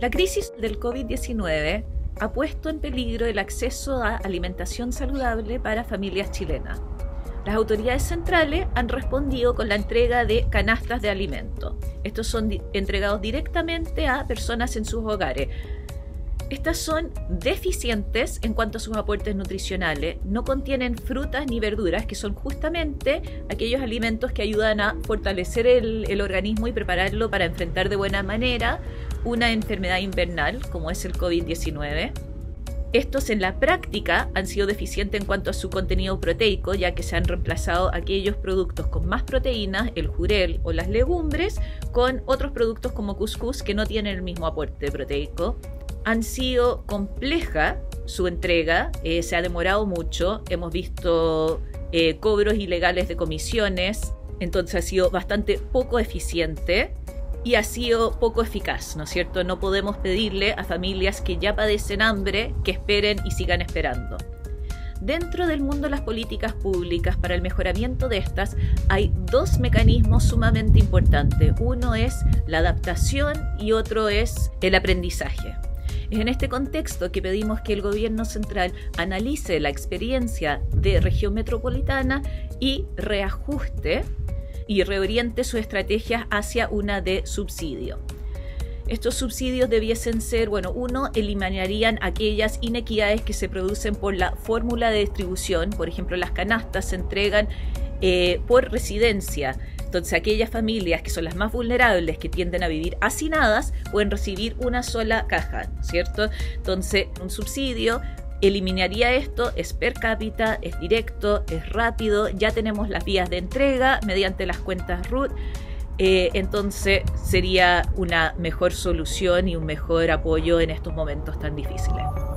La crisis del COVID-19 ha puesto en peligro el acceso a alimentación saludable para familias chilenas. Las autoridades centrales han respondido con la entrega de canastas de alimentos. Estos son entregados directamente a personas en sus hogares. Estas son deficientes en cuanto a sus aportes nutricionales, no contienen frutas ni verduras, que son justamente aquellos alimentos que ayudan a fortalecer el organismo y prepararlo para enfrentar de buena manera una enfermedad invernal como es el COVID-19. Estos en la práctica han sido deficientes en cuanto a su contenido proteico, ya que se han reemplazado aquellos productos con más proteínas, el jurel o las legumbres, con otros productos como cuscús que no tienen el mismo aporte proteico. Han sido compleja su entrega, se ha demorado mucho, hemos visto cobros ilegales de comisiones, entonces ha sido bastante poco eficiente y ha sido poco eficaz, ¿no es cierto? No podemos pedirle a familias que ya padecen hambre que esperen y sigan esperando. Dentro del mundo de las políticas públicas para el mejoramiento de estas hay dos mecanismos sumamente importantes. Uno es la adaptación y otro es el aprendizaje. Es en este contexto que pedimos que el gobierno central analice la experiencia de región metropolitana y reajuste y reoriente sus estrategias hacia una de subsidio. Estos subsidios debiesen ser, uno, eliminarían aquellas inequidades que se producen por la fórmula de distribución. Por ejemplo, las canastas se entregan por residencia. Entonces, aquellas familias que son las más vulnerables, que tienden a vivir hacinadas, pueden recibir una sola caja, ¿no es cierto? Entonces, un subsidio eliminaría esto, es per cápita, es directo, es rápido, ya tenemos las vías de entrega mediante las cuentas RUT, entonces sería una mejor solución y un mejor apoyo en estos momentos tan difíciles.